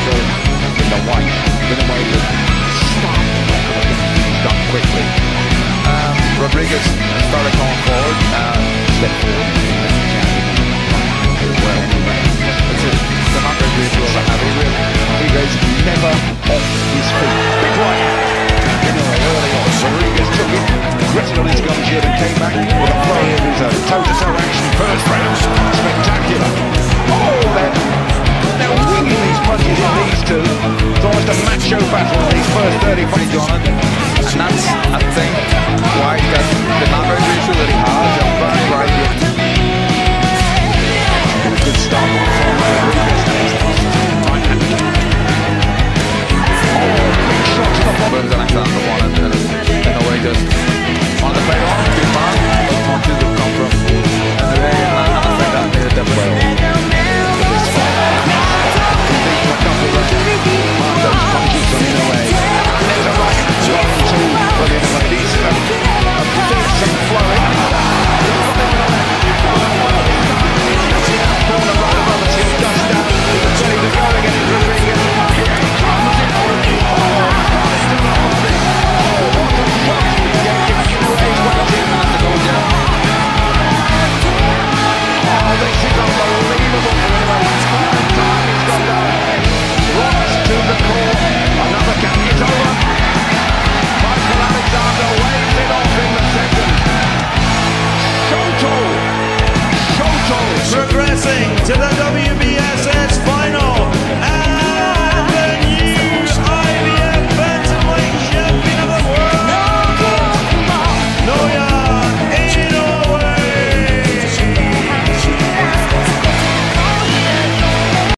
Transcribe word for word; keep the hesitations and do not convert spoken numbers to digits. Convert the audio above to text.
going in the white. Inoue was starting to get things done quickly. Um, Rodriguez started going forward, uh, Step forward. well, anyway. It's a, they're not very good to have. He really, He was never off his feet.